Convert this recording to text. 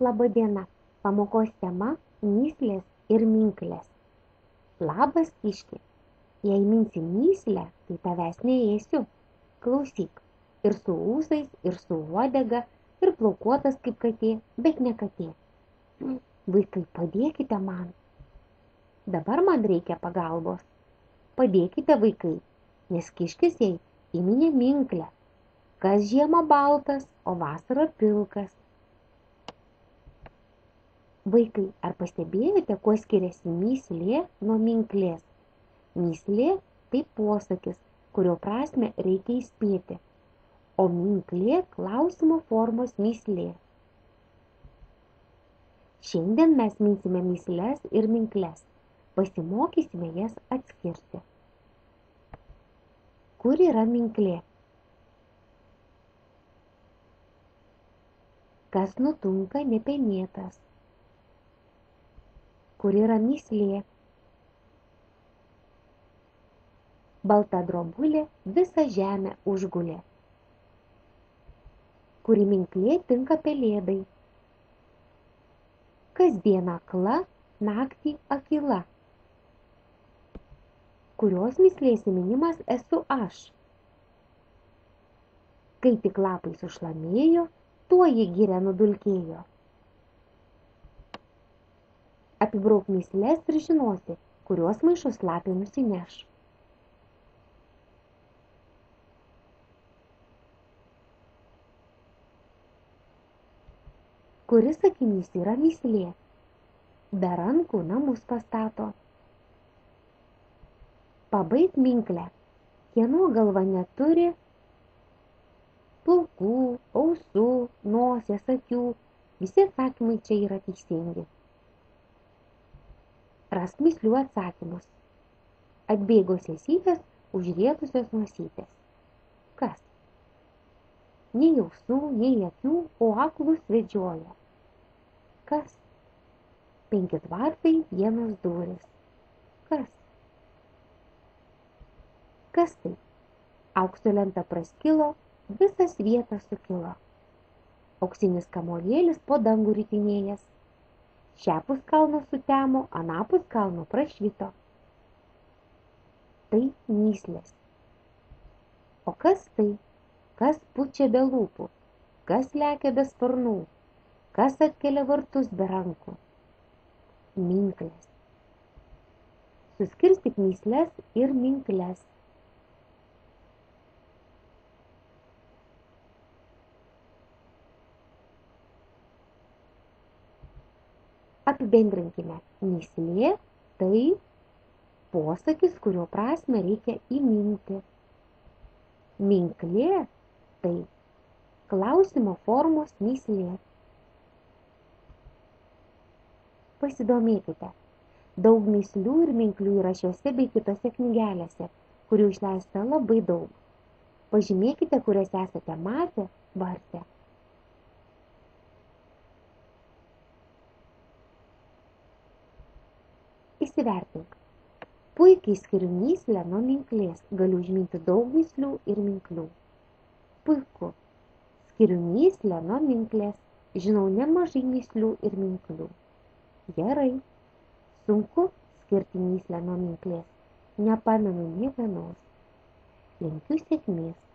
Labą dieną. Pamokos tema – mįslės ir minklės. Labas, kiški. Jei minsi mįslę, tai tavęs neėsiu. Klausyk. Ir su ūsais, ir su uodega, ir plaukuotas kaip katė, bet ne katė. Vaikai, padėkite man. Dabar man reikia pagalbos. Padėkite, vaikai, nes kiškis jai įminė minklę. Kas žiemą baltas, o vasarą pilkas. Vaikai, ar pastebėjote, kuo skiriasi mįslė nuo minklės? Mįslė tai posakis, kurio prasmę reikia įspėti, o minklė klausimo formos mįslė. Šiandien mes minsime mįsles ir minkles, pasimokysime jas atskirti. Kur yra minklė? Kas nutunka nepenėtas? Kur yra mįslė? Balta drobulė visą žemę užgulė. Kuri minklė tinka pelėdai? Kasdien akla, naktį akyla. Kurios mįslės įminimas esu aš? Kai tik lapai sušlamėjo, tuo ji giria nudulkėjo. Apibrauk mįsles ir žinosi, kuriuos maišus lapė nusineš. Kuris sakinys yra mįslė? Be rankų namus pastato. Pabaik minklę. Kieno galva neturi plaukų, ausų, nosies, akių. Visi atsakymai čia yra teisingi. Rask mįslių atsakymus. Atbėgo sesytės, užrietusios nosytės. Kas? Nei ausų, nei akių, o aklus vedžioja. Kas? 5 tvartai, vienos durys. Kas? Kas tai? Aukso lenta praskilo, visas vietas sukilo. Auksinis kamuolėlis po dangų ritinėjęs. Šiapus kalno sutemo, anapus kalno prašvito. Tai mįslės. O kas tai? Kas pučia be lūpų? Kas lekia be sparnų? Kas atkelia vartus be rankų? Minklės. Suskirstyk mįsles ir minkles. Apibendrinkime. Mįslė tai posakis, kurio prasmę reikia įminti. Minklė tai klausimo formos mįslė. Pasidomėkite. Daug mįslių ir minklių yra šiuose bei kitose knygelėse, kurių išleista labai daug. Pažymėkite, kurias esate matę, vartę. Įsivertink. Puikiai skiriu mįslę nuo minklės, galiu užminti daug mįslių ir minklių. Puiku. Skiriu mįslę nuo minklės, žinau nemažai mįslių ir minklių. Gerai. Sunku skirti mįslę nuo minklės, nepamenu nė vienos. Linkiu sėkmės.